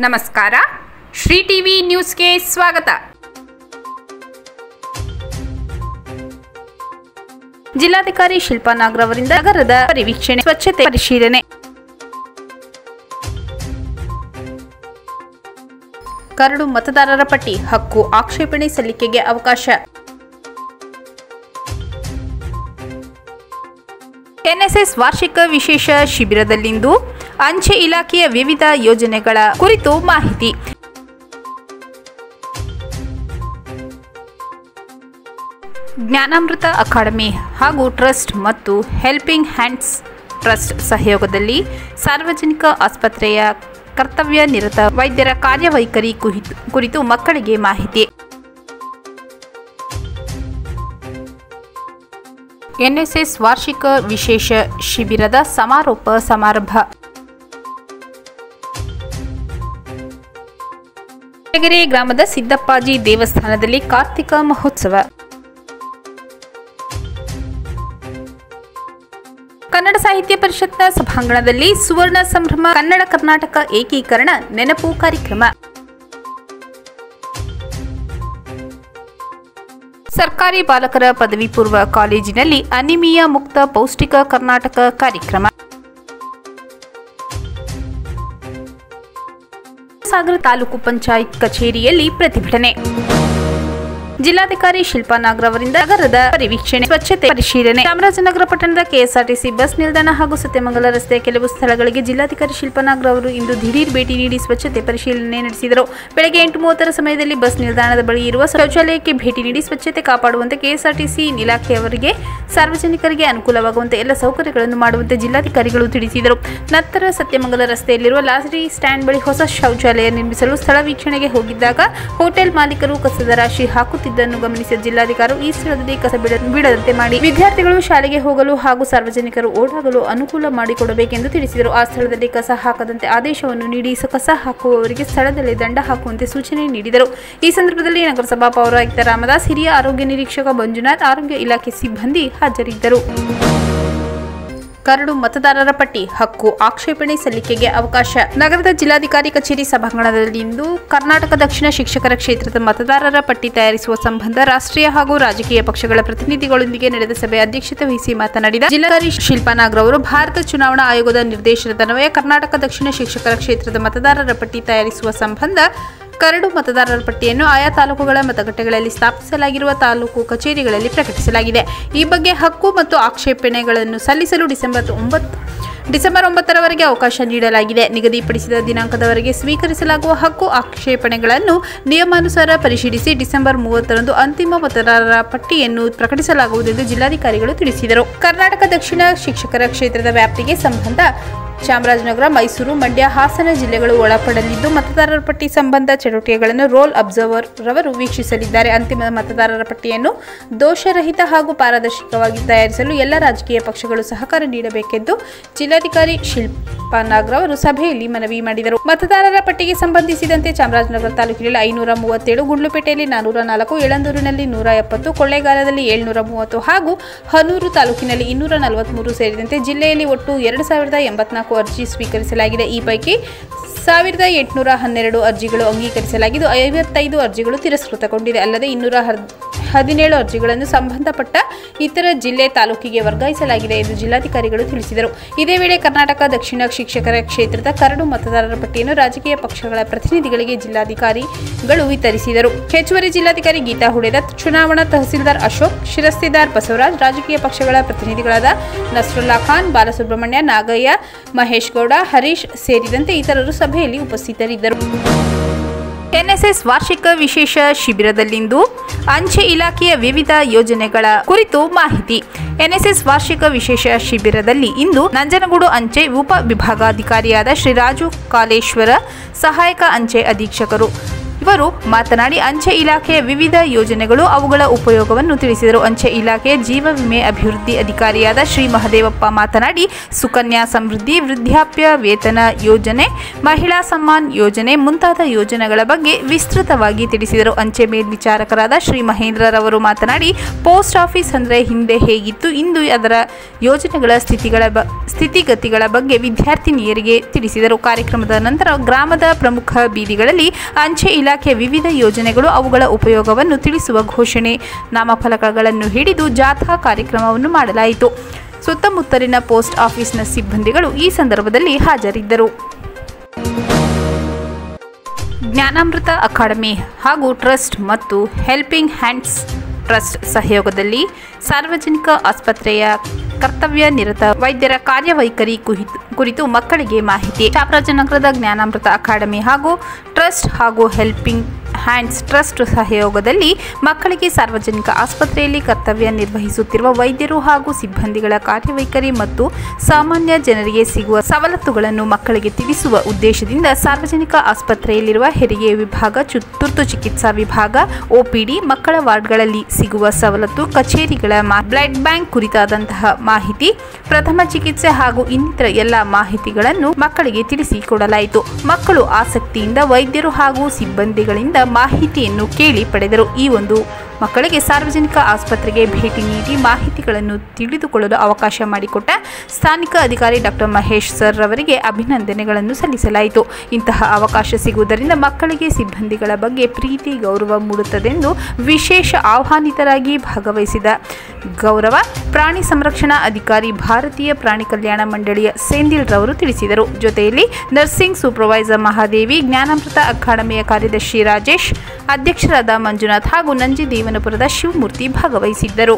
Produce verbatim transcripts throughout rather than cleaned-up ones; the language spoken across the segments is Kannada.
ನಮಸ್ಕಾರ. ಶ್ರೀ ಟಿವಿ ನ್ಯೂಸ್ಗೆ ಸ್ವಾಗತ. ಜಿಲ್ಲಾಧಿಕಾರಿ ಶಿಲ್ಪಾ ನಾಗರ್ ಅವರಿಂದ ನಗರದ ಪರಿವೀಕ್ಷಣೆ, ಸ್ವಚ್ಛತೆ ಪರಿಶೀಲನೆ. ಕರಡು ಮತದಾರರ ಪಟ್ಟಿ ಹಕ್ಕು ಆಕ್ಷೇಪಣೆ ಸಲ್ಲಿಕೆಗೆ ಅವಕಾಶ. ಎನ್ಎಸ್ಎಸ್ ವಾರ್ಷಿಕ ವಿಶೇಷ ಶಿಬಿರದಲ್ಲಿಂದು ಅಂಚೆ ಇಲಾಖೆಯ ವಿವಿಧ ಯೋಜನೆಗಳ ಕುರಿತು ಮಾಹಿತಿ. ಜ್ಞಾನಾಮೃತ ಅಕಾಡೆಮಿ ಹಾಗೂ ಟ್ರಸ್ಟ್ ಮತ್ತು ಹೆಲ್ಪಿಂಗ್ ಹ್ಯಾಂಡ್ಸ್ ಟ್ರಸ್ಟ್ ಸಹಯೋಗದಲ್ಲಿ ಸಾರ್ವಜನಿಕ ಆಸ್ಪತ್ರೆಯ ಕರ್ತವ್ಯ ನಿರತ ವೈದ್ಯರ ಕಾರ್ಯವೈಖರಿ ಕುರಿತು ಮಕ್ಕಳಿಗೆ ಮಾಹಿತಿ. ಎನ್ಎಸ್ಎಸ್ ವಾರ್ಷಿಕ ವಿಶೇಷ ಶಿಬಿರದ ಸಮಾರೋಪ ಸಮಾರಂಭ. ಕೆರೆಗೆರೆ ಗ್ರಾಮದ ಸಿದ್ದಪ್ಪಾಜಿ ದೇವಸ್ಥಾನದಲ್ಲಿ ಕಾರ್ತಿಕ ಮಹೋತ್ಸವ. ಕನ್ನಡ ಸಾಹಿತ್ಯ ಪರಿಷತ್ನ ಸಭಾಂಗಣದಲ್ಲಿ ಸುವರ್ಣ ಸಂಭ್ರಮ ಕನ್ನಡ ಕರ್ನಾಟಕ ಏಕೀಕರಣ ನೆನಪು ಕಾರ್ಯಕ್ರಮ. ಸರ್ಕಾರಿ ಬಾಲಕರ ಪದವಿ ಪೂರ್ವ ಕಾಲೇಜಿನಲ್ಲಿ ಅನಿಮಿಯಾ ಮುಕ್ತ ಪೌಷ್ಟಿಕ ಕರ್ನಾಟಕ ಕಾರ್ಯಕ್ರಮ. ಸಾಗರ ತಾಲೂಕು ಪಂಚಾಯತ್ ಕಚೇರಿಯಲ್ಲಿ ಪ್ರತಿಭಟನೆ. ಜಿಲ್ಲಾಧಿಕಾರಿ ಶಿಲ್ಪಾ ನಾಗರ್ ಅವರಿಂದ ನಗರದ ಪರಿವೀಕ್ಷಣೆ, ಸ್ವಚ್ಛತೆ ಪರಿಶೀಲನೆ. ಚಾಮರಾಜನಗರ ಪಟ್ಟಣದ ಕೆಎಸ್ಆರ್ಟಿಸಿ ಬಸ್ ನಿಲ್ದಾಣ ಹಾಗೂ ಸತ್ಯಮಂಗಲ ರಸ್ತೆಯ ಕೆಲವು ಸ್ಥಳಗಳಿಗೆ ಜಿಲ್ಲಾಧಿಕಾರಿ ಶಿಲ್ಪಾ ನಾಗರ್ ಅವರು ಇಂದು ದಿಢೀರ್ ಭೇಟಿ ನೀಡಿ ಸ್ವಚ್ಛತೆ ಪರಿಶೀಲನೆ ನಡೆಸಿದರು. ಬೆಳಗ್ಗೆ ಎಂಟು ಮೂವತ್ತರ ಸಮಯದಲ್ಲಿ ಬಸ್ ನಿಲ್ದಾಣದ ಬಳಿ ಇರುವ ಶೌಚಾಲಯಕ್ಕೆ ಭೇಟಿ ನೀಡಿ ಸ್ವಚ್ಛತೆ ಕಾಪಾಡುವಂತೆ ಕೆಎಸ್ಆರ್ಟಿಸಿ ಇಲಾಖೆಯವರಿಗೆ ಸಾರ್ವಜನಿಕರಿಗೆ ಅನುಕೂಲವಾಗುವಂತೆ ಎಲ್ಲ ಸೌಕರ್ಯಗಳನ್ನು ಮಾಡುವಂತೆ ಜಿಲ್ಲಾಧಿಕಾರಿಗಳು ತಿಳಿಸಿದರು. ನಂತರ ಸತ್ಯಮಂಗಲ ರಸ್ತೆಯಲ್ಲಿರುವ ಲಾರಿ ಸ್ಟ್ಯಾಂಡ್ ಬಳಿ ಹೊಸ ಶೌಚಾಲಯ ನಿರ್ಮಿಸಲು ಸ್ಥಳ ವೀಕ್ಷಣೆಗೆ ಹೋಗಿದ್ದಾಗ ಹೋಟೆಲ್ ಮಾಲೀಕರು ಕಸದ ರಾಶಿ ಹಾಕುತ್ತಿದ್ದನ್ನು ಗಮನಿಸಿದ ಜಿಲ್ಲಾಧಿಕಾರಿ ಈ ಸ್ಥಳದಲ್ಲಿ ಕಸ ಬಿಡದಂತೆ ಮಾಡಿ ವಿದ್ಯಾರ್ಥಿಗಳು ಶಾಲೆಗೆ ಹೋಗಲು ಹಾಗೂ ಸಾರ್ವಜನಿಕರು ಓಡಾಡಲು ಅನುಕೂಲ ಮಾಡಿಕೊಡಬೇಕೆಂದು ತಿಳಿಸಿದರು. ಆ ಸ್ಥಳದಲ್ಲಿ ಕಸ ಹಾಕದಂತೆ ಆದೇಶವನ್ನು ನೀಡಿ ಕಸ ಹಾಕುವವರಿಗೆ ಸ್ಥಳದಲ್ಲಿ ದಂಡ ಹಾಕುವಂತೆ ಸೂಚನೆ ನೀಡಿದರು. ಈ ಸಂದರ್ಭದಲ್ಲಿ ನಗರಸಭಾ ಪೌರಾಯುಕ್ತ ರಾಮದಾಸ್, ಹಿರಿಯ ಆರೋಗ್ಯ ನಿರೀಕ್ಷಕ ಮಂಜುನಾಥ್, ಆರೋಗ್ಯ ಇಲಾಖೆ ಸಿಬ್ಬಂದಿ ಹಾಜರಿದ್ದರು. ಕರಡು ಮತದಾರರ ಪಟ್ಟಿ ಹಕ್ಕು ಆಕ್ಷೇಪಣೆ ಸಲ್ಲಿಕೆಗೆ ಅವಕಾಶ. ನಗರದ ಜಿಲ್ಲಾಧಿಕಾರಿ ಕಚೇರಿ ಸಭಾಂಗಣದಲ್ಲಿಂದು ಕರ್ನಾಟಕ ದಕ್ಷಿಣ ಶಿಕ್ಷಕರ ಕ್ಷೇತ್ರದ ಮತದಾರರ ಪಟ್ಟಿ ತಯಾರಿಸುವ ಸಂಬಂಧ ರಾಷ್ಟ್ರೀಯ ಹಾಗೂ ರಾಜಕೀಯ ಪಕ್ಷಗಳ ಪ್ರತಿನಿಧಿಗಳೊಂದಿಗೆ ನಡೆದ ಸಭೆ ಅಧ್ಯಕ್ಷತೆ ವಹಿಸಿ ಮಾತನಾಡಿದ ಜಿಲ್ಲಾಧಿಕಾರಿ ಶಿಲ್ಪಾ ನಾಗರ್ ಅವರು, ಭಾರತ ಚುನಾವಣಾ ಆಯೋಗದ ನಿರ್ದೇಶನದನ್ವಯ ಕರ್ನಾಟಕ ದಕ್ಷಿಣ ಶಿಕ್ಷಕರ ಕ್ಷೇತ್ರದ ಮತದಾರರ ಪಟ್ಟಿ ತಯಾರಿಸುವ ಸಂಬಂಧ ಕರಡು ಮತದಾರರ ಪಟ್ಟಿಯನ್ನು ಆಯಾ ತಾಲೂಕುಗಳ ಮತಗಟ್ಟೆಗಳಲ್ಲಿ ಸ್ಥಾಪಿಸಲಾಗಿರುವ ತಾಲೂಕು ಕಚೇರಿಗಳಲ್ಲಿ ಪ್ರಕಟಿಸಲಾಗಿದೆ. ಈ ಬಗ್ಗೆ ಹಕ್ಕು ಮತ್ತು ಆಕ್ಷೇಪಣೆಗಳನ್ನು ಸಲ್ಲಿಸಲು ಡಿಸೆಂಬರ್ ಒಂಬತ್ತು ಡಿಸೆಂಬರ್ ಒಂಬತ್ತರವರೆಗೆ ಅವಕಾಶ ನೀಡಲಾಗಿದೆ. ನಿಗದಿಪಡಿಸಿದ ದಿನಾಂಕದವರೆಗೆ ಸ್ವೀಕರಿಸಲಾಗುವ ಹಕ್ಕು ಆಕ್ಷೇಪಣೆಗಳನ್ನು ನಿಯಮಾನುಸಾರ ಪರಿಶೀಲಿಸಿ ಡಿಸೆಂಬರ್ ಮೂವತ್ತರಂದು ಅಂತಿಮ ಮತದಾರರ ಪಟ್ಟಿಯನ್ನು ಪ್ರಕಟಿಸಲಾಗುವುದೆಂದು ಜಿಲ್ಲಾಧಿಕಾರಿಗಳು ತಿಳಿಸಿದರು. ಕರ್ನಾಟಕ ದಕ್ಷಿಣ ಶಿಕ್ಷಕರ ಕ್ಷೇತ್ರದ ವ್ಯಾಪ್ತಿಗೆ ಸಂಬಂಧ ಚಾಮರಾಜನಗರ, ಮೈಸೂರು, ಮಂಡ್ಯ, ಹಾಸನ ಜಿಲ್ಲೆಗಳು ಒಳಪಡಲಿದ್ದು ಮತದಾರರ ಪಟ್ಟಿ ಸಂಬಂಧ ಚಟುವಟಿಕೆಗಳನ್ನು ರೋಲ್ ಅಬ್ಸರ್ವರ್ ರವರು ವೀಕ್ಷಿಸಲಿದ್ದಾರೆ. ಅಂತಿಮ ಮತದಾರರ ಪಟ್ಟಿಯನ್ನು ದೋಷರಹಿತ ಹಾಗೂ ಪಾರದರ್ಶಕವಾಗಿ ತಯಾರಿಸಲು ಎಲ್ಲ ರಾಜಕೀಯ ಪಕ್ಷಗಳು ಸಹಕಾರ ನೀಡಬೇಕೆಂದು ಜಿಲ್ಲಾಧಿಕಾರಿ ಶಿಲ್ಪಾ ನಾಗರ್ ಅವರು ಸಭೆಯಲ್ಲಿ ಮನವಿ ಮಾಡಿದರು. ಮತದಾರರ ಪಟ್ಟಿಗೆ ಸಂಬಂಧಿಸಿದಂತೆ ಚಾಮರಾಜನಗರ ತಾಲೂಕಿನಲ್ಲಿ ಐನೂರ ಮೂವತ್ತೇಳು, ಗುಂಡ್ಲುಪೇಟೆಯಲ್ಲಿ ನಾನೂರ ನಾಲ್ಕು, ಯಳಂದೂರಿನಲ್ಲಿ ನೂರ ಎಪ್ಪತ್ತು, ಕೊಳ್ಳೇಗಾಲದಲ್ಲಿ ಏಳ್ನೂರ ಮೂವತ್ತು ಹಾಗೂ ಹನೂರು ತಾಲೂಕಿನಲ್ಲಿ ಇನ್ನೂರ ನಲವತ್ಮೂರು ಸೇರಿದಂತೆ ಜಿಲ್ಲೆಯಲ್ಲಿ ಒಟ್ಟು ಎರಡು ಸಾವಿರದ ಎಂಬತ್ನಾಲ್ಕು ಅರ್ಜಿ ಸ್ವೀಕರಿಸಲಾಗಿದೆ. ಈ ಪೈಕಿ ಸಾವಿರದ ಎಂಟುನೂರ ಹನ್ನೆರಡು ಅರ್ಜಿಗಳು ಅಂಗೀಕರಿಸಲಾಗಿದ್ದು ಐವತ್ತೈದು ಅರ್ಜಿಗಳು ತಿರಸ್ಕೃತಗೊಂಡಿದೆ. ಅಲ್ಲದೆ ಇನ್ನೂರ ಹದಿನೇಳು ಅರ್ಜಿಗಳನ್ನು ಸಂಬಂಧಪಟ್ಟ ಇತರ ಜಿಲ್ಲೆ ತಾಲೂಕಿಗೆ ವರ್ಗಾಯಿಸಲಾಗಿದೆ ಎಂದು ಜಿಲ್ಲಾಧಿಕಾರಿಗಳು ತಿಳಿಸಿದರು. ಇದೇ ವೇಳೆ ಕರ್ನಾಟಕ ದಕ್ಷಿಣ ಶಿಕ್ಷಕರ ಕ್ಷೇತ್ರದ ಕರಡು ಮತದಾರರ ಪಟ್ಟಿಯನ್ನು ರಾಜಕೀಯ ಪಕ್ಷಗಳ ಪ್ರತಿನಿಧಿಗಳಿಗೆ ಜಿಲ್ಲಾಧಿಕಾರಿಗಳು ವಿತರಿಸಿದರು. ಹೆಚ್ಚುವರಿ ಜಿಲ್ಲಾಧಿಕಾರಿ ಗೀತಾ ಹುಡೇದತ್, ಚುನಾವಣಾ ತಹಸೀಲ್ದಾರ್ ಅಶೋಕ್, ಶಿರಸ್ತೆದಾರ್ ಬಸವರಾಜ್, ರಾಜಕೀಯ ಪಕ್ಷಗಳ ಪ್ರತಿನಿಧಿಗಳಾದ ನಸ್ರುಲ್ಲಾ ಖಾನ್, ಬಾಲಸುಬ್ರಹ್ಮಣ್ಯ, ನಾಗಯ್ಯ, ಮಹೇಶ್ ಗೌಡ, ಹರೀಶ್ ಸೇರಿದಂತೆ ಇತರರು ಸಭೆಯಲ್ಲಿ ಉಪಸ್ಥಿತರಿದ್ದರು. ಎನ್ಎಸ್ಎಸ್ ವಾರ್ಷಿಕ ವಿಶೇಷ ಶಿಬಿರದಲ್ಲಿಂದು ಅಂಚೆ ಇಲಾಖೆಯ ವಿವಿಧ ಯೋಜನೆಗಳ ಕುರಿತು ಮಾಹಿತಿ. ಎನ್ಎಸ್ಎಸ್ ವಾರ್ಷಿಕ ವಿಶೇಷ ಶಿಬಿರದಲ್ಲಿ ಇಂದು ನಂಜನಗೂಡು ಅಂಚೆ ಉಪ ವಿಭಾಗಾಧಿಕಾರಿಯಾದ ಶ್ರೀ ರಾಜು ಕಾಲೇಶ್ವರ, ಸಹಾಯಕ ಅಂಚೆ ಅಧೀಕ್ಷಕರು ಇವರು ಮಾತನಾಡಿ ಅಂಚೆ ಇಲಾಖೆಯ ವಿವಿಧ ಯೋಜನೆಗಳು ಅವುಗಳ ಉಪಯೋಗವನ್ನು ತಿಳಿಸಿದರು. ಅಂಚೆ ಇಲಾಖೆಯ ಜೀವ ವಿಮೆ ಅಭಿವೃದ್ಧಿ ಅಧಿಕಾರಿಯಾದ ಶ್ರೀ ಮಹದೇವಪ್ಪ ಮಾತನಾಡಿ ಸುಕನ್ಯಾ ಸಮೃದ್ಧಿ, ವೃದ್ಧಾಪ್ಯ ವೇತನ ಯೋಜನೆ, ಮಹಿಳಾ ಸಮ್ಮಾನ್ ಯೋಜನೆ ಮುಂತಾದ ಯೋಜನೆಗಳ ಬಗ್ಗೆ ವಿಸ್ತೃತವಾಗಿ ತಿಳಿಸಿದರು. ಅಂಚೆ ಮೇಲ್ವಿಚಾರಕರಾದ ಶ್ರೀ ಮಹೇಂದ್ರರವರು ಮಾತನಾಡಿ ಪೋಸ್ಟ್ ಆಫೀಸ್ ಅಂದರೆ ಹಿಂದೆ ಹೇಗಿತ್ತು, ಇಂದು ಅದರ ಯೋಜನೆಗಳ ಸ್ಥಿತಿಗಳ ಬ ಸ್ಥಿತಿಗತಿಗಳ ಬಗ್ಗೆ ವಿದ್ಯಾರ್ಥಿನಿಯರಿಗೆ ತಿಳಿಸಿದರು. ಕಾರ್ಯಕ್ರಮದ ನಂತರ ಗ್ರಾಮದ ಪ್ರಮುಖ ಬೀದಿಗಳಲ್ಲಿ ಅಂಚೆ ಇಲಾಖೆಯ ವಿವಿಧ ಯೋಜನೆಗಳು ಅವುಗಳ ಉಪಯೋಗವನ್ನು ತಿಳಿಸುವ ಘೋಷಣೆ, ನಾಮಫಲಕಗಳನ್ನು ಹಿಡಿದು ಜಾಥಾ ಕಾರ್ಯಕ್ರಮವನ್ನು ಮಾಡಲಾಯಿತು. ಸುತ್ತಮುತ್ತಲಿನ ಪೋಸ್ಟ್ ಆಫೀಸ್ನ ಸಿಬ್ಬಂದಿಗಳು ಈ ಸಂದರ್ಭದಲ್ಲಿ ಹಾಜರಿದ್ದರು. ಜ್ಞಾನಾಮೃತ ಅಕಾಡೆಮಿ ಹಾಗೂ ಟ್ರಸ್ಟ್ ಮತ್ತು ಹೆಲ್ಪಿಂಗ್ ಹ್ಯಾಂಡ್ಸ್ ಟ್ರಸ್ಟ್ ಸಹಯೋಗದಲ್ಲಿ ಸಾರ್ವಜನಿಕ ಆಸ್ಪತ್ರೆಯ ಕರ್ತವ್ಯ ನಿರತ ವೈದ್ಯರ ಕಾರ್ಯವೈಖರಿ ಕುರಿತು ಮಕ್ಕಳಿಗೆ ಮಾಹಿತಿ. ಚಾಮರಾಜನಗರದ ಜ್ಞಾನಾಮೃತ ಅಕಾಡೆಮಿ ಹಾಗೂ ಟ್ರಸ್ಟ್ ಹಾಗೂ ಹೆಲ್ಪಿಂಗ್ ಹ್ಯಾಂಡ್ಸ್ ಟ್ರಸ್ಟ್ ಸಹಯೋಗದಲ್ಲಿ ಮಕ್ಕಳಿಗೆ ಸಾರ್ವಜನಿಕ ಆಸ್ಪತ್ರೆಯಲ್ಲಿ ಕರ್ತವ್ಯ ನಿರ್ವಹಿಸುತ್ತಿರುವ ವೈದ್ಯರು ಹಾಗೂ ಸಿಬ್ಬಂದಿಗಳ ಕಾರ್ಯವೈಖರಿ ಮತ್ತು ಸಾಮಾನ್ಯ ಜನರಿಗೆ ಸಿಗುವ ಸವಲತ್ತುಗಳನ್ನು ಮಕ್ಕಳಿಗೆ ತಿಳಿಸುವ ಉದ್ದೇಶದಿಂದ ಸಾರ್ವಜನಿಕ ಆಸ್ಪತ್ರೆಯಲ್ಲಿರುವ ಹೆರಿಗೆ ವಿಭಾಗ, ತುರ್ತು ಚಿಕಿತ್ಸಾ ವಿಭಾಗ, ಒಪಿಡಿ, ಮಕ್ಕಳ ವಾರ್ಡ್ಗಳಲ್ಲಿ ಸಿಗುವ ಸವಲತ್ತು, ಕಚೇರಿಗಳ ಬ್ಲಡ್ ಬ್ಯಾಂಕ್ ಕುರಿತಾದಂತಹ ಮಾಹಿತಿ, ಪ್ರಥಮ ಚಿಕಿತ್ಸೆ ಹಾಗೂ ಇನ್ನಿತರ ಎಲ್ಲ ಮಾಹಿತಿಗಳನ್ನು ಮಕ್ಕಳಿಗೆ ತಿಳಿಸಿಕೊಡಲಾಯಿತು. ಮಕ್ಕಳು ಆಸಕ್ತಿಯಿಂದ ವೈದ್ಯರು ಹಾಗೂ ಸಿಬ್ಬಂದಿಗಳಿಂದ ಮಾಹಿತಿಯನ್ನು ಕೇಳಿ ಪಡೆದರು. ಈ ಒಂದು ಮಕ್ಕಳಿಗೆ ಸಾರ್ವಜನಿಕ ಆಸ್ಪತ್ರೆಗೆ ಭೇಟಿ ನೀಡಿ ಮಾಹಿತಿಗಳನ್ನು ತಿಳಿದುಕೊಳ್ಳಲು ಅವಕಾಶ ಮಾಡಿಕೊಟ್ಟ ಸ್ಥಾನಿಕ ಅಧಿಕಾರಿ ಡಾಕ್ಟರ್ ಮಹೇಶ್ ಸರ್ ರವರಿಗೆ ಅಭಿನಂದನೆಗಳನ್ನು ಸಲ್ಲಿಸಲಾಯಿತು. ಇಂತಹ ಅವಕಾಶ ಸಿಗುವುದರಿಂದ ಮಕ್ಕಳಿಗೆ ಸಿಬ್ಬಂದಿಗಳ ಬಗ್ಗೆ ಪ್ರೀತಿ, ಗೌರವ ಮೂಡುತ್ತದೆಂದು ವಿಶೇಷ ಆಹ್ವಾನಿತರಾಗಿ ಭಾಗವಹಿಸಿದ ಗೌರವ ಪ್ರಾಣಿ ಸಂರಕ್ಷಣಾ ಅಧಿಕಾರಿ ಭಾರತೀಯ ಪ್ರಾಣಿ ಕಲ್ಯಾಣ ಮಂಡಳಿಯ ಸೆಂದಿಲ್ ರವರು ತಿಳಿಸಿದರು. ಜೊತೆಯಲ್ಲಿ ನರ್ಸಿಂಗ್ ಸೂಪರ್ವೈಸರ್ ಮಹಾದೇವಿ, ಜ್ಞಾನಾಮೃತ ಅಕಾಡೆಮಿಯ ಕಾರ್ಯದರ್ಶಿ ರಾಜೇಶ್, ಅಧ್ಯಕ್ಷರಾದ ಮಂಜುನಾಥ್ ಹಾಗೂ ನಂಜಿದೇವನಪುರದ ಶಿವಮೂರ್ತಿ ಭಾಗವಹಿಸಿದ್ದರು.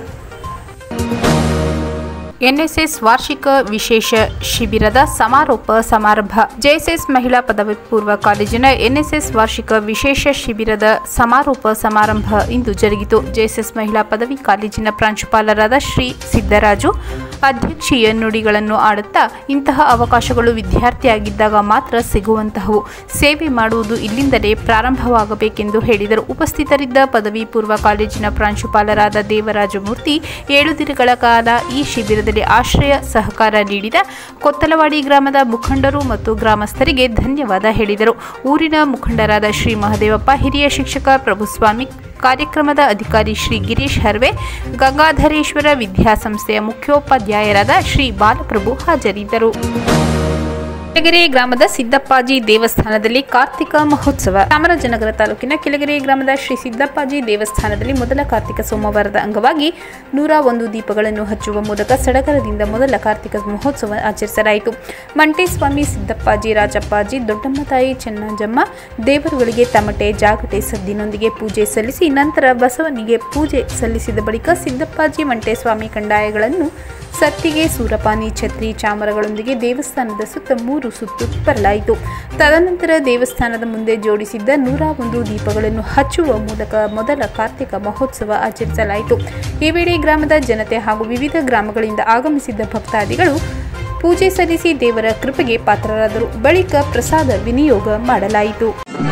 ಎನ್ಎಸ್ಎಸ್ ವಾರ್ಷಿಕ ವಿಶೇಷ ಶಿಬಿರದ ಸಮಾರೋಪ ಸಮಾರಂಭ. ಜೆಎಸ್ಎಸ್ ಮಹಿಳಾ ಪದವಿ ಪೂರ್ವ ಕಾಲೇಜಿನ ಎನ್ಎಸ್ಎಸ್ ವಾರ್ಷಿಕ ವಿಶೇಷ ಶಿಬಿರದ ಸಮಾರೋಪ ಸಮಾರಂಭ ಇಂದು ಜರುಗಿತು. ಜೆಎಸ್ಎಸ್ ಮಹಿಳಾ ಪದವಿ ಕಾಲೇಜಿನ ಪ್ರಾಂಶುಪಾಲರಾದ ಶ್ರೀ ಸಿದ್ದರಾಜು ಅಧ್ಯಕ್ಷೀಯ ನುಡಿಗಳನ್ನು ಆಡುತ್ತಾ ಇಂತಹ ಅವಕಾಶಗಳು ವಿದ್ಯಾರ್ಥಿಯಾಗಿದ್ದಾಗ ಮಾತ್ರ ಸಿಗುವಂತಹವು, ಸೇವೆ ಮಾಡುವುದು ಇಲ್ಲಿಂದಲೇ ಪ್ರಾರಂಭವಾಗಬೇಕೆಂದು ಹೇಳಿದರು. ಉಪಸ್ಥಿತರಿದ್ದ ಪದವಿ ಪೂರ್ವ ಕಾಲೇಜಿನ ಪ್ರಾಂಶುಪಾಲರಾದ ದೇವರಾಜಮೂರ್ತಿ ಏಳು ದಿನಗಳ ಕಾಲ ಈ ಶಿಬಿರದಲ್ಲಿ ಆಶ್ರಯ ಸಹಕಾರ ನೀಡಿದ ಕೊತ್ತಲವಾಡಿ ಗ್ರಾಮದ ಮುಖಂಡರು ಮತ್ತು ಗ್ರಾಮಸ್ಥರಿಗೆ ಧನ್ಯವಾದ ಹೇಳಿದರು. ಊರಿನ ಮುಖಂಡರಾದ ಶ್ರೀ ಮಹದೇವಪ್ಪ, ಹಿರಿಯ ಶಿಕ್ಷಕ ಪ್ರಭುಸ್ವಾಮಿ, ಕಾರ್ಯಕ್ರಮದ ಅಧಿಕಾರಿ ಶ್ರೀ ಗಿರೀಶ್ ಹರ್ವೆ, ಗಂಗಾಧರೇಶ್ವರ ವಿದ್ಯಾಸಂಸ್ಥೆಯ ಮುಖ್ಯೋಪಾಧ್ಯಾಯರಾದ ಶ್ರೀ ಬಾಲಪ್ರಭು ಹಾಜರಿದ್ದರು. ಕೆಳಗೆರೆ ಗ್ರಾಮದ ಸಿದ್ದಪ್ಪಾಜಿ ದೇವಸ್ಥಾನದಲ್ಲಿ ಕಾರ್ತಿಕ ಮಹೋತ್ಸವ. ಚಾಮರಾಜನಗರ ತಾಲೂಕಿನ ಕೆಳಗೆರೆ ಗ್ರಾಮದ ಶ್ರೀ ಸಿದ್ದಪ್ಪಾಜಿ ದೇವಸ್ಥಾನದಲ್ಲಿ ಮೊದಲ ಕಾರ್ತಿಕ ಸೋಮವಾರದ ಅಂಗವಾಗಿ ನೂರ ಒಂದು ದೀಪಗಳನ್ನು ಹಚ್ಚುವ ಮೂಲಕ ಸಡಗರದಿಂದ ಮೊದಲ ಕಾರ್ತಿಕ ಮಹೋತ್ಸವ ಆಚರಿಸಲಾಯಿತು. ಮಂಟೇಸ್ವಾಮಿ, ಸಿದ್ದಪ್ಪಾಜಿ, ರಾಜಪ್ಪಾಜಿ, ದೊಡ್ಡಮ್ಮ ತಾಯಿ, ಚೆನ್ನಂಜಮ್ಮ ದೇವರುಗಳಿಗೆ ತಮಟೆ, ಜಾಗಟೆ ಸದ್ದಿನೊಂದಿಗೆ ಪೂಜೆ ಸಲ್ಲಿಸಿ ನಂತರ ಬಸವನಿಗೆ ಪೂಜೆ ಸಲ್ಲಿಸಿದ ಬಳಿಕ ಸಿದ್ದಪ್ಪಾಜಿ ಮಂಟೇಸ್ವಾಮಿ ಕಂಡಾಯಗಳನ್ನು ಸತ್ತಿಗೆ, ಸೂರಪಾನಿ, ಛತ್ರಿ, ಚಾಮರಗಳೊಂದಿಗೆ ದೇವಸ್ಥಾನದ ಸುತ್ತ ಮೂರು ಸುತ್ತು ಬರಲಾಯಿತು. ತದನಂತರ ದೇವಸ್ಥಾನದ ಮುಂದೆ ಜೋಡಿಸಿದ್ದ ನೂರ ಒಂದು ದೀಪಗಳನ್ನು ಹಚ್ಚುವ ಮೂಲಕ ಮೊದಲ ಕಾರ್ತಿಕ ಮಹೋತ್ಸವ ಆಚರಿಸಲಾಯಿತು. ಈ ವೇಳೆ ಗ್ರಾಮದ ಜನತೆ ಹಾಗೂ ವಿವಿಧ ಗ್ರಾಮಗಳಿಂದ ಆಗಮಿಸಿದ್ದ ಭಕ್ತಾದಿಗಳು ಪೂಜೆ ಸಲ್ಲಿಸಿ ದೇವರ ಕೃಪೆಗೆ ಪಾತ್ರರಾದರು. ಬಳಿಕ ಪ್ರಸಾದ ವಿನಿಯೋಗ ಮಾಡಲಾಯಿತು.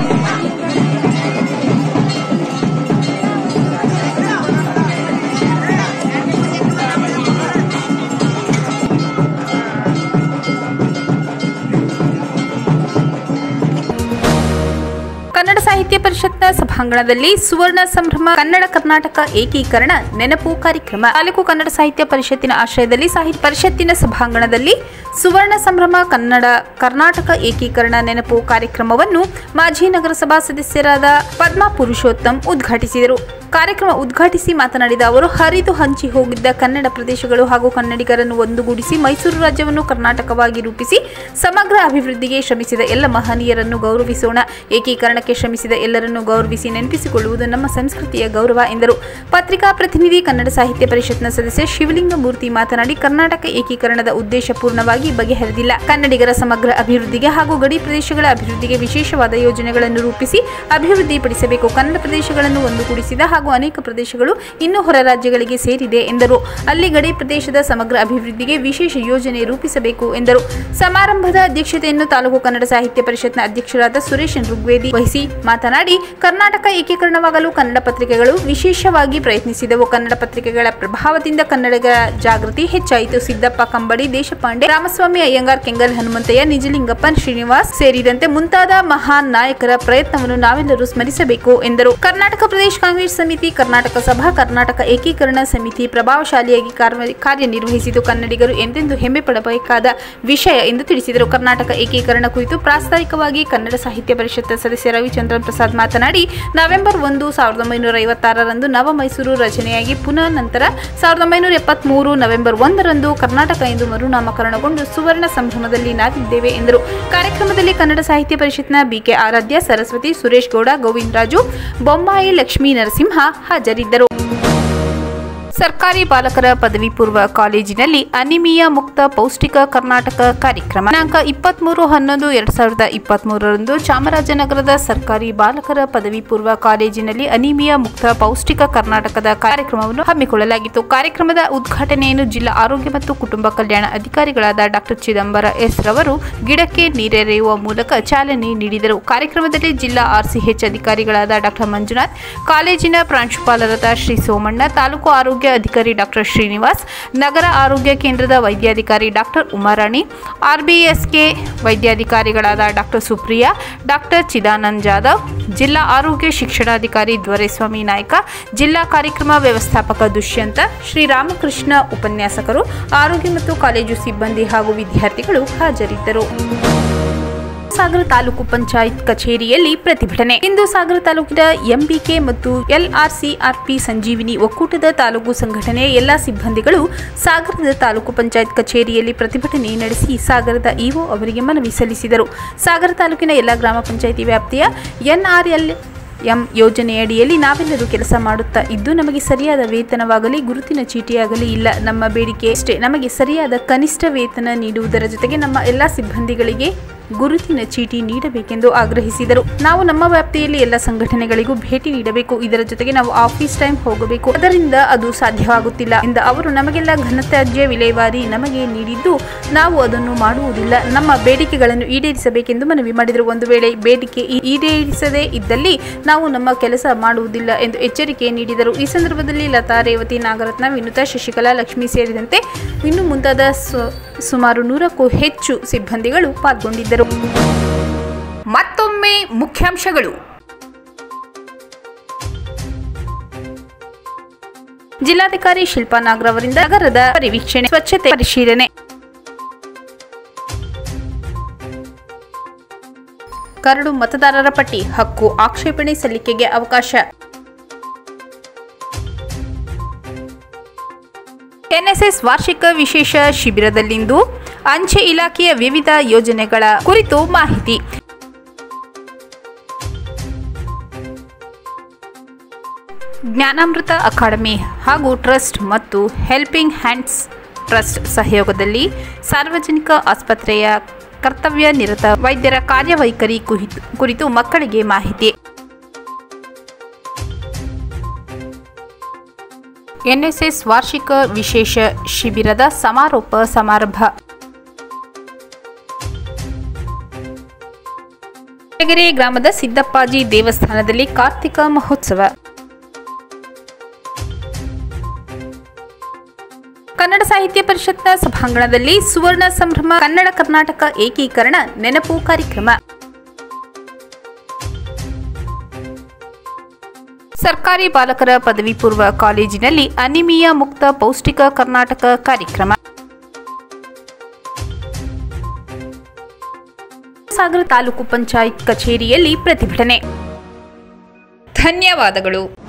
ಕನ್ನಡ ಸಾಹಿತ್ಯ ಪರಿಷತ್ನ ಸಭಾಂಗಣದಲ್ಲಿ ಸುವರ್ಣ ಸಂಭ್ರಮ ಕನ್ನಡ ಕರ್ನಾಟಕ ಏಕೀಕರಣ ನೆನಪು ಕಾರ್ಯಕ್ರಮ. ತಾಲೂಕು ಕನ್ನಡ ಸಾಹಿತ್ಯ ಪರಿಷತ್ತಿನ ಆಶ್ರಯದಲ್ಲಿ ಸಾಹಿತ್ಯ ಪರಿಷತ್ತಿನ ಸಭಾಂಗಣದಲ್ಲಿ ಸುವರ್ಣ ಸಂಭ್ರಮ ಕನ್ನಡ ಕರ್ನಾಟಕ ಏಕೀಕರಣ ನೆನಪು ಕಾರ್ಯಕ್ರಮವನ್ನು ಮಾಜಿ ನಗರಸಭಾ ಸದಸ್ಯರಾದ ಪದ್ಮಾ ಪುರುಷೋತ್ತಮ್ ಉದ್ಘಾಟಿಸಿದರು. ಕಾರ್ಯಕ್ರಮ ಉದ್ಘಾಟಿಸಿ ಮಾತನಾಡಿದ ಅವರು, ಹರಿದು ಹಂಚಿ ಹೋಗಿದ್ದ ಕನ್ನಡ ಪ್ರದೇಶಗಳು ಹಾಗೂ ಕನ್ನಡಿಗರನ್ನು ಒಂದುಗೂಡಿಸಿ ಮೈಸೂರು ರಾಜ್ಯವನ್ನು ಕರ್ನಾಟಕವಾಗಿ ರೂಪಿಸಿ ಸಮಗ್ರ ಅಭಿವೃದ್ಧಿಗೆ ಶ್ರಮಿಸಿದ ಎಲ್ಲ ಮಹನೀಯರನ್ನು ಗೌರವಿಸೋಣ. ಏಕೀಕರಣಕ್ಕೆ ಶ್ರಮಿಸಿದ ಎಲ್ಲರನ್ನು ಗೌರವಿಸಿ ನೆನಪಿಸಿಕೊಳ್ಳುವುದು ನಮ್ಮ ಸಂಸ್ಕೃತಿಯ ಗೌರವ ಎಂದರು. ಪತ್ರಿಕಾ ಪ್ರತಿನಿಧಿ ಕನ್ನಡ ಸಾಹಿತ್ಯ ಪರಿಷತ್ನ ಸದಸ್ಯ ಶಿವಲಿಂಗ ಮೂರ್ತಿ ಮಾತನಾಡಿ, ಕರ್ನಾಟಕ ಏಕೀಕರಣದ ಉದ್ದೇಶ ಪೂರ್ಣವಾಗಿ ಬಗೆಹರಿದಿಲ್ಲ. ಕನ್ನಡಿಗರ ಸಮಗ್ರ ಅಭಿವೃದ್ಧಿಗೆ ಹಾಗೂ ಗಡಿ ಪ್ರದೇಶಗಳ ಅಭಿವೃದ್ಧಿಗೆ ವಿಶೇಷವಾದ ಯೋಜನೆಗಳನ್ನು ರೂಪಿಸಿ ಅಭಿವೃದ್ಧಿಪಡಿಸಬೇಕು. ಕನ್ನಡ ಪ್ರದೇಶಗಳನ್ನು ಒಂದುಗೂಡಿಸಿದ ಹಾಗೂ ಹಾಗೂ ಅನೇಕ ಪ್ರದೇಶಗಳು ಇನ್ನೂ ಹೊರ ರಾಜ್ಯಗಳಿಗೆ ಸೇರಿದೆ ಎಂದರು. ಅಲ್ಲಿ ಗಡಿ ಪ್ರದೇಶದ ಸಮಗ್ರ ಅಭಿವೃದ್ಧಿಗೆ ವಿಶೇಷ ಯೋಜನೆ ರೂಪಿಸಬೇಕು ಎಂದರು. ಸಮಾರಂಭದ ಅಧ್ಯಕ್ಷತೆಯನ್ನು ತಾಲೂಕು ಕನ್ನಡ ಸಾಹಿತ್ಯ ಪರಿಷತ್ನ ಅಧ್ಯಕ್ಷರಾದ ಸುರೇಶ್ ಋಗ್ವೇದಿ ವಹಿಸಿ ಮಾತನಾಡಿ, ಕರ್ನಾಟಕ ಏಕೀಕರಣವಾಗಲು ಕನ್ನಡ ಪತ್ರಿಕೆಗಳು ವಿಶೇಷವಾಗಿ ಪ್ರಯತ್ನಿಸಿದವು. ಕನ್ನಡ ಪತ್ರಿಕೆಗಳ ಪ್ರಭಾವದಿಂದ ಕನ್ನಡಿಗರ ಜಾಗೃತಿ ಹೆಚ್ಚಾಯಿತು. ಸಿದ್ದಪ್ಪ ಕಂಬಡಿ, ದೇಶಪಾಂಡೆ, ರಾಮಸ್ವಾಮಿ ಅಯ್ಯಂಗಾರ್, ಕೆಂಗಲ್ ಹನುಮಂತಯ್ಯ, ನಿಜಲಿಂಗಪ್ಪ, ಶ್ರೀನಿವಾಸ್ ಸೇರಿದಂತೆ ಮುಂತಾದ ಮಹಾನ್ ನಾಯಕರ ಪ್ರಯತ್ನವನ್ನು ನಾವೆಲ್ಲರೂ ಸ್ಮರಿಸಬೇಕು ಎಂದರು. ಕರ್ನಾಟಕ ಪ್ರದೇಶ ಕಾಂಗ್ರೆಸ್ ಸಮಿತಿ, ಕರ್ನಾಟಕ ಸಭಾ, ಕರ್ನಾಟಕ ಏಕೀಕರಣ ಸಮಿತಿ ಪ್ರಭಾವಶಾಲಿಯಾಗಿ ಕಾರ್ಯನಿರ್ವಹಿಸಿದ್ದು ಕನ್ನಡಿಗರು ಎಂದೆಂದೂ ಹೆಮ್ಮೆ ಪಡಬೇಕಾದ ವಿಷಯ ಎಂದು ತಿಳಿಸಿದರು. ಕರ್ನಾಟಕ ಏಕೀಕರಣ ಕುರಿತು ಪ್ರಾಸ್ತಾವಿಕವಾಗಿ ಕನ್ನಡ ಸಾಹಿತ್ಯ ಪರಿಷತ್ ಸದಸ್ಯ ರವಿಚಂದ್ರನ್ ಪ್ರಸಾದ್ ಮಾತನಾಡಿ, ನವೆಂಬರ್ ಒಂದು ಸಾವಿರದ ಒಂಬೈನೂರ ಐವತ್ತಾರರಂದು ನವ ಮೈಸೂರು ರಚನೆಯಾಗಿ ಪುನಃ ನಂತರ ಸಾವಿರದ ಒಂಬೈನೂರ ಎಪ್ಪತ್ಮೂರು ನವೆಂಬರ್ ಒಂದರಂದು ಕರ್ನಾಟಕ ಎಂದು ಮರುನಾಮಕರಣಗೊಂಡು ಸುವರ್ಣ ಸಂಭ್ರಮದಲ್ಲಿ ನಾವಿದ್ದೇವೆ ಎಂದರು. ಕಾರ್ಯಕ್ರಮದಲ್ಲಿ ಕನ್ನಡ ಸಾಹಿತ್ಯ ಪರಿಷತ್ನ ಬಿಕೆ ಆರಾಧ್ಯ, ಸರಸ್ವತಿ, ಸುರೇಶ್ ಗೌಡ, ಗೋವಿಂದರಾಜು, ಬೊಮ್ಮಾಯಿ, ಲಕ್ಷ್ಮೀ ನರಸಿಂಹ ಹಾಜರಿದ್ದರು. ಸರ್ಕಾರಿ ಬಾಲಕರ ಪದವಿ ಪೂರ್ವ ಕಾಲೇಜಿನಲ್ಲಿ ಅನಿಮಿಯಾ ಮುಕ್ತ ಪೌಷ್ಟಿಕ ಕರ್ನಾಟಕ ಕಾರ್ಯಕ್ರಮ ದಿನಾಂಕ ಇಪ್ಪತ್ಮೂರು ಹನ್ನೊಂದು ಎರಡ್ ಸಾವಿರದ ಇಪ್ಪತ್ತ್ ಮೂರರಂದು ಚಾಮರಾಜನಗರದ ಸರ್ಕಾರಿ ಬಾಲಕರ ಪದವಿ ಪೂರ್ವ ಕಾಲೇಜಿನಲ್ಲಿ ಅನಿಮಿಯಾ ಮುಕ್ತ ಪೌಷ್ಟಿಕ ಕರ್ನಾಟಕದ ಕಾರ್ಯಕ್ರಮವನ್ನು ಹಮ್ಮಿಕೊಳ್ಳಲಾಗಿತ್ತು. ಕಾರ್ಯಕ್ರಮದ ಉದ್ಘಾಟನೆಯನ್ನು ಜಿಲ್ಲಾ ಆರೋಗ್ಯ ಮತ್ತು ಕುಟುಂಬ ಕಲ್ಯಾಣ ಅಧಿಕಾರಿಗಳಾದ ಡಾಕ್ಟರ್ ಚಿದಂಬರ ಎಸ್ ರವರು ಗಿಡಕ್ಕೆ ನೀರೆರೆಯುವ ಮೂಲಕ ಚಾಲನೆ ನೀಡಿದರು. ಕಾರ್ಯಕ್ರಮದಲ್ಲಿ ಜಿಲ್ಲಾ ಆರ್ಸಿಎಚ್ ಅಧಿಕಾರಿಗಳಾದ ಡಾಕ್ಟರ್ ಮಂಜುನಾಥ್, ಕಾಲೇಜಿನ ಪ್ರಾಂಶುಪಾಲರಾದ ಶ್ರೀ ಸೋಮಣ್ಣ, ತಾಲೂಕು ಆರೋಗ್ಯ ಅಧಿಕಾರಿ ಡಾಕ್ಟರ್ ಶ್ರೀನಿವಾಸ್, ನಗರ ಆರೋಗ್ಯ ಕೇಂದ್ರದ ವೈದ್ಯಾಧಿಕಾರಿ ಡಾಕ್ಟರ್ ಉಮಾರಾಣಿ, ಆರ್ಬಿಎಸ್ಕೆ ವೈದ್ಯಾಧಿಕಾರಿಗಳಾದ ಡಾಕ್ಟರ್ ಸುಪ್ರಿಯಾ, ಡಾಕ್ಟರ್ ಚಿದಾನಂದ್ ಜಾಧವ್, ಜಿಲ್ಲಾ ಆರೋಗ್ಯ ಶಿಕ್ಷಣಾಧಿಕಾರಿ ದೊರೆಸ್ವಾಮಿ ನಾಯ್ಕ, ಜಿಲ್ಲಾ ಕಾರ್ಯಕ್ರಮ ವ್ಯವಸ್ಥಾಪಕ ದುಷ್ಯಂತ, ಶ್ರೀರಾಮಕೃಷ್ಣ ಉಪನ್ಯಾಸಕರು, ಆರೋಗ್ಯ ಮತ್ತು ಕಾಲೇಜು ಸಿಬ್ಬಂದಿ ಹಾಗೂ ವಿದ್ಯಾರ್ಥಿಗಳು ಹಾಜರಿದ್ದರು. ಸಾಗರ ತಾಲೂಕು ಪಂಚಾಯತ್ ಕಚೇರಿಯಲ್ಲಿ ಪ್ರತಿಭಟನೆ. ಇಂದು ಸಾಗರ ತಾಲೂಕಿನ ಎಂಬಿಕೆ ಮತ್ತು ಎಲ್ಆರ್ಸಿಆರ್ಪಿ ಸಂಜೀವಿನಿ ಒಕ್ಕೂಟದ ತಾಲೂಕು ಸಂಘಟನೆಯ ಎಲ್ಲಾ ಸಿಬ್ಬಂದಿಗಳು ಸಾಗರದ ತಾಲೂಕು ಪಂಚಾಯತ್ ಕಚೇರಿಯಲ್ಲಿ ಪ್ರತಿಭಟನೆ ನಡೆಸಿ ಸಾಗರದ ಇಒ ಅವರಿಗೆ ಮನವಿ ಸಲ್ಲಿಸಿದರು. ಸಾಗರ ತಾಲೂಕಿನ ಎಲ್ಲಾ ಗ್ರಾಮ ಪಂಚಾಯಿತಿ ವ್ಯಾಪ್ತಿಯ ಎನ್ಆರ್ಎಲ್ ಎಂ ಯೋಜನೆಯಡಿಯಲ್ಲಿ ನಾವೆಲ್ಲರೂ ಕೆಲಸ ಮಾಡುತ್ತಾ ಇದ್ದು ನಮಗೆ ಸರಿಯಾದ ವೇತನವಾಗಲಿ ಗುರುತಿನ ಚೀಟಿಯಾಗಲಿ ಇಲ್ಲ. ನಮ್ಮ ಬೇಡಿಕೆ ಅಷ್ಟೇ, ನಮಗೆ ಸರಿಯಾದ ಕನಿಷ್ಠ ವೇತನ ನೀಡುವುದರ ಜೊತೆಗೆ ನಮ್ಮ ಎಲ್ಲಾ ಸಿಬ್ಬಂದಿಗಳಿಗೆ ಗುರುತಿನ ಚೀಟಿ ನೀಡಬೇಕೆಂದು ಆಗ್ರಹಿಸಿದರು. ನಾವು ನಮ್ಮ ವ್ಯಾಪ್ತಿಯಲ್ಲಿ ಎಲ್ಲ ಸಂಘಟನೆಗಳಿಗೂ ಭೇಟಿ ನೀಡಬೇಕು. ಇದರ ಜೊತೆಗೆ ನಾವು ಆಫೀಸ್ ಟೈಮ್ ಹೋಗಬೇಕು. ಅದರಿಂದ ಅದು ಸಾಧ್ಯವಾಗುತ್ತಿಲ್ಲ ಎಂದು ಅವರು ನಮಗೆಲ್ಲ ಘನತ್ಯಾಜ್ಯ ವಿಲೇವಾರಿ ನಮಗೆ ನೀಡಿದ್ದು ನಾವು ಅದನ್ನು ಮಾಡುವುದಿಲ್ಲ. ನಮ್ಮ ಬೇಡಿಕೆಗಳನ್ನು ಈಡೇರಿಸಬೇಕೆಂದು ಮನವಿ ಮಾಡಿದರು. ಒಂದು ವೇಳೆ ಬೇಡಿಕೆ ಈಡೇರಿಸದೇ ಇದ್ದಲ್ಲಿ ನಾವು ನಮ್ಮ ಕೆಲಸ ಮಾಡುವುದಿಲ್ಲ ಎಂದು ಎಚ್ಚರಿಕೆ ನೀಡಿದರು. ಈ ಸಂದರ್ಭದಲ್ಲಿ ಲತಾ, ರೇವತಿ, ನಾಗರತ್ನ, ವಿನುತಾ, ಶಶಿಕಲಾ, ಲಕ್ಷ್ಮಿ ಸೇರಿದಂತೆ ಇನ್ನು ಮುಂತಾದ ಸುಮಾರು ನೂರಕ್ಕೂ ಹೆಚ್ಚು ಸಿಬ್ಬಂದಿಗಳು ಪಾಲ್ಗೊಂಡಿದ್ದರು. ಮತ್ತೊಮ್ಮೆ ಮುಖ್ಯಾಂಶಗಳು. ಜಿಲ್ಲಾಧಿಕಾರಿ ಶಿಲ್ಪಾ ನಾಗರ್ ಅವರಿಂದ ನಗರದ ಪರಿವೀಕ್ಷಣೆ, ಸ್ವಚ್ಛತೆ ಪರಿಶೀಲನೆ. ಕರಡು ಮತದಾರರ ಪಟ್ಟಿ ಹಕ್ಕು ಆಕ್ಷೇಪಣೆ ಸಲ್ಲಿಕೆಗೆ ಅವಕಾಶ. ಎನ್ಎಸ್ಎಸ್ ವಾರ್ಷಿಕ ವಿಶೇಷ ಶಿಬಿರದಲ್ಲಿಂದು ಅಂಚೆ ಇಲಾಖೆಯ ವಿವಿಧ ಯೋಜನೆಗಳ ಕುರಿತು ಮಾಹಿತಿ. ಜ್ಞಾನಾಮೃತ ಅಕಾಡೆಮಿ ಹಾಗೂ ಟ್ರಸ್ಟ್ ಮತ್ತು ಹೆಲ್ಪಿಂಗ್ ಹ್ಯಾಂಡ್ಸ್ ಟ್ರಸ್ಟ್ ಸಹಯೋಗದಲ್ಲಿ ಸಾರ್ವಜನಿಕ ಆಸ್ಪತ್ರೆಯ ಕರ್ತವ್ಯ ನಿರತ ವೈದ್ಯರ ಕಾರ್ಯವೈಖರಿ ಕುರಿತು ಮಕ್ಕಳಿಗೆ ಮಾಹಿತಿ. ಎನ್ಎಸ್ಎಸ್ ವಾರ್ಷಿಕ ವಿಶೇಷ ಶಿಬಿರದ ಸಮಾರೋಪ ಸಮಾರಂಭ. ಕೆರೆಗೆರೆ ಗ್ರಾಮದ ಸಿದ್ದಪ್ಪಾಜಿ ದೇವಸ್ಥಾನದಲ್ಲಿ ಕಾರ್ತಿಕ ಮಹೋತ್ಸವ. ಕನ್ನಡ ಸಾಹಿತ್ಯ ಪರಿಷತ್ನ ಸಭಾಂಗಣದಲ್ಲಿ ಸುವರ್ಣ ಸಂಭ್ರಮ ಕನ್ನಡ ಕರ್ನಾಟಕ ಏಕೀಕರಣ ನೆನಪು ಕಾರ್ಯಕ್ರಮ. ಸರ್ಕಾರಿ ಬಾಲಕರ ಪದವಿ ಪೂರ್ವ ಕಾಲೇಜಿನಲ್ಲಿ ಅನಿಮಿಯಾ ಮುಕ್ತ ಪೌಷ್ಟಿಕ ಕರ್ನಾಟಕ ಕಾರ್ಯಕ್ರಮ. ಸಾಗರ ತಾಲೂಕು ಪಂಚಾಯತ್ ಕಚೇರಿಯಲ್ಲಿ ಪ್ರತಿಭಟನೆ. ಧನ್ಯವಾದಗಳು.